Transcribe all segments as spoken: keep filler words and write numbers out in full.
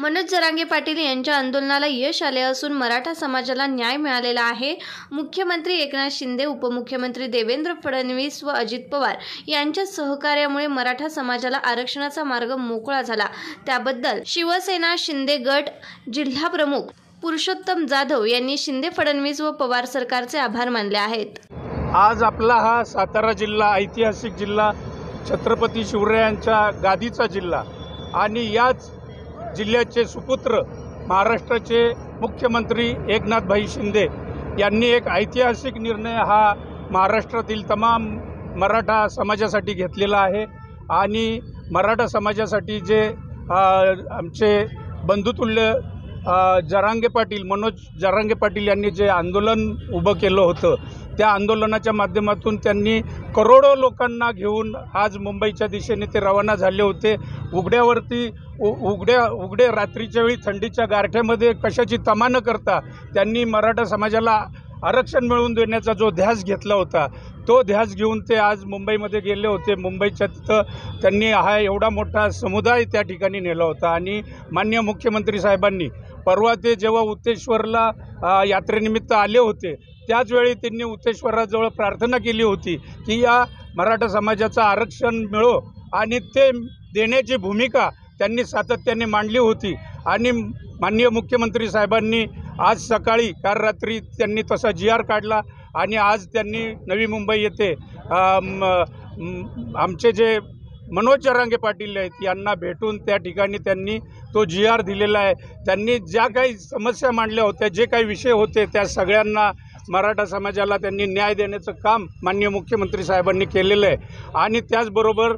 मनोज जरांगे पाटील यांच्या आंदोलनाला यश आले असून मराठा समाजाला न्याय मिळालेला आहे। मुख्यमंत्री एकनाथ शिंदे, उपमुख्यमंत्री देवेंद्र फडणवीस व अजित पवार यांच्या सहकार्यामुळे मराठा समाजाला आरक्षणाचा मार्ग मोकळा झाला। त्याबद्दल शिवसेना शिंदे गट जिल्हा प्रमुख पुरुषोत्तम जाधव यांनी शिंदे, फडणवीस व पवार सरकारचे आभार मानले आहेत। आज आपला हा सातारा जिल्हा ऐतिहासिक जिल्हा, छत्रपती शिवरायांच्या गादीचा जिल्हा आणि याच जिल्ह्याचे सुपुत्र महाराष्ट्राचे मुख्यमंत्री एकनाथभाई शिंदे यांनी एक ऐतिहासिक निर्णय हा महाराष्ट्रातील तमाम मराठा समाजासाठी घेतलेला आहे। आणि मराठा समाजासाठी जे आमचे बंधुतुल्य जरांगे पाटील, मनोज जरांगे पाटील यांनी जे आंदोलन उभं केलं होतं, त्या आंदोलनाच्या माध्यमातून त्यांनी करोडो लोकांना घेऊन आज मुंबईच्या दिशेने ते रवाना झाले होते। उघड्यावरती उघड्या उघडे रात्रीच्या वेळी थंडीच्या गारठ्यामध्ये कशाची तमा न करता त्यांनी मराठा समाजाला आरक्षण मिळवून देण्याचा जो ध्यास घेतला होता, तो ध्यास घेऊन ते आज मुंबईमध्ये गेले होते। मुंबईच्या तिथं त्यांनी हा एवढा मोठा समुदाय त्या ठिकाणी नेला होता। आणि माननीय मुख्यमंत्री साहेबांनी परवा ते जेव्हा उत्तेश्वरला यात्रेनिमित्त आले होते, त्याचवेळी त्यांनी उत्तेश्वराजवळ प्रार्थना केली होती की या मराठा समाजाचं आरक्षण मिळो, आणि ते देण्याची भूमिका त्यांनी सातत्याने मांडली होती। आणि माननीय मुख्यमंत्री साहेबांनी आज सकाळी काल रात्री त्यांनी तसा जी आर काढला आणि आज त्यांनी नवी मुंबई येथे आमचे जे मनोज जरांगे पाटील आहेत यांना भेटून त्या ठिकाणी त्यांनी तो जी आर दिलेला आहे। त्यांनी ज्या काही समस्या मांडल्या होत्या, जे काही विषय होते, त्या सगळ्यांना मराठा समाजाला त्यांनी न्याय देण्याचं काम माननीय मुख्यमंत्री साहेबांनी केलेलं आहे। आणि त्याचबरोबर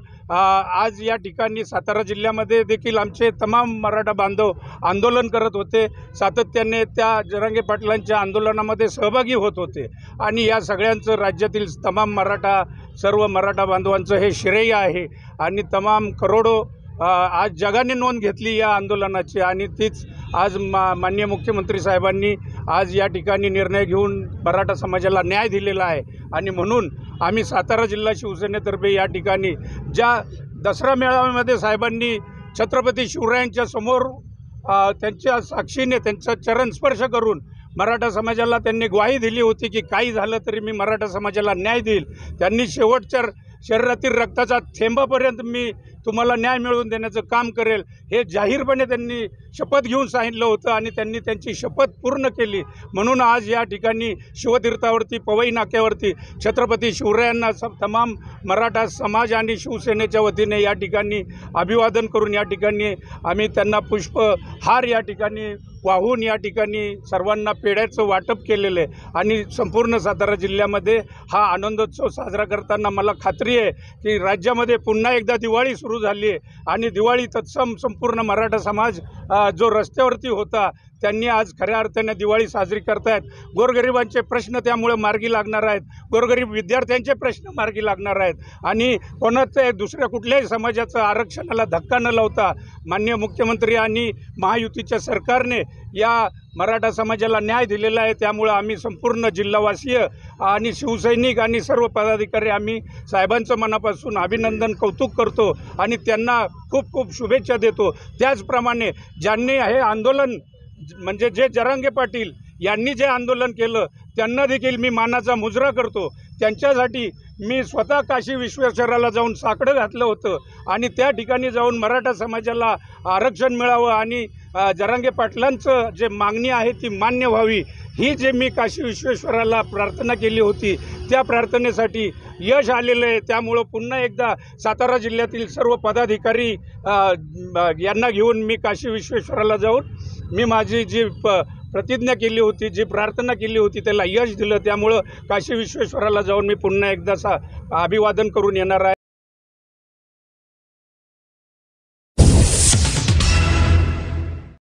आज या ठिकाणी सातारा जिल्ह्यामध्ये देखील आमचे तमाम मराठा बांधव आंदोलन करत होते, सातत्याने त्या जरांगे पाटलांच्या आंदोलनामध्ये सहभागी होत होते। आणि या सगळ्यांचं राज्यातील तमाम मराठा सर्व मराठा बांधवांचं हे श्रेय आहे। आणि तमाम करोडो आज जगाने नोंद घेतली या आंदोलनाची, आणि तीच आज मा माननीय मुख्यमंत्री साहेबांनी आज या ठिकाणी निर्णय घेऊन मराठा समाजाला न्याय दिलेला आहे। आणि म्हणून आम्ही सातारा जिल्हा शिवसेनेतर्फे या ठिकाणी ज्या दसरा मेळाव्यामध्ये साहेबांनी छत्रपती शिवरायांच्या समोर त्यांच्या साक्षीने त्यांचा चरणस्पर्श करून मराठा समाजाला त्यांनी ग्वाही दिली होती की काही झालं तरी मी मराठा समाजाला न्याय देईल, त्यांनी शेवटच्या शरीरातील रक्ताचा थेंबापर्यंत मी तुम्हाला न्याय मिळवून देण्याचं काम करेल, हे जाहीरपणे त्यांनी शपथ घेऊन सांगितलं होतं। आणि त्यांनी त्यांची शपथ पूर्ण केली। म्हणून आज या ठिकाणी शिवतीर्थावरती, पवई नाक्यावरती छत्रपती शिवरायांना तमाम मराठा समाज आणि शिवसेनेच्या वतीने या ठिकाणी अभिवादन करून या ठिकाणी आम्ही त्यांना पुष्पहार या ठिकाणी वाहून या ठिकाणी सर्वांना पेढ्याचं वाटप केलेलं आहे। आणि संपूर्ण सातारा जिल्ह्यामध्ये हा आनंदोत्सव साजरा करताना मला खात्री आहे की राज्यामध्ये पुन्हा एकदा दिवाळी सुरू झाली आहे। आणि दिवाळी तत्सम संपूर्ण मराठा समाज जो रस्त्यावरती होता, त्यांनी आज खऱ्या अर्थाने दिवाळी साजरी करतायत। गोरगरिबांचे प्रश्न त्यामुळे मार्गी लागणार आहेत, गोरगरीब विद्यार्थ्यांचे प्रश्न मार्गी लागणार आहेत। आणि कोणाचं दुसऱ्या कुठल्याही समाजाचं आरक्षणाला धक्का न लावता माननीय मुख्यमंत्री आणि महायुतीच्या सरकारने या मराठा समाजाला न्याय दिलेला आहे। त्यामुळे आम्ही संपूर्ण जिल्हावासीय आणि शिवसैनिक आणि सर्व पदाधिकारी आम्ही साहेबांचं मनापासून अभिनंदन, कौतुक करतो आणि त्यांना खूप खूप शुभेच्छा देतो। त्याचप्रमाणे ज्यांनी हे आंदोलन म्हणजे जे जरांगे पाटील यांनी जे आंदोलन केलं, त्यांना देखील मी मानाचा मुजरा करतो। त्यांच्यासाठी मी स्वतः काशी विश्वेश्वराला जाऊन साकडं घातलं होतं आणि त्या ठिकाणी जाऊन मराठा समाजाला आरक्षण मिळावं आणि जरांगे पाटलांचं जे मागणी आहे ती मान्य व्हावी, ही जे मी काशी विश्वेश्वराला प्रार्थना केली होती, त्या प्रार्थनेसाठी यश आलेलं आहे। त्यामुळं पुन्हा एकदा सातारा जिल्ह्यातील सर्व पदाधिकारी यांना घेऊन मी काशी विश्वेश्वराला जाऊन मी माझी जी प प्रतिज्ञा केली होती, जी प्रार्थना केली होती, त्याला यश दिलं। त्यामुळं काशी विश्वेश्वराला जाऊन मी पुन्हा एकदा सा अभिवादन करून येणार आहे।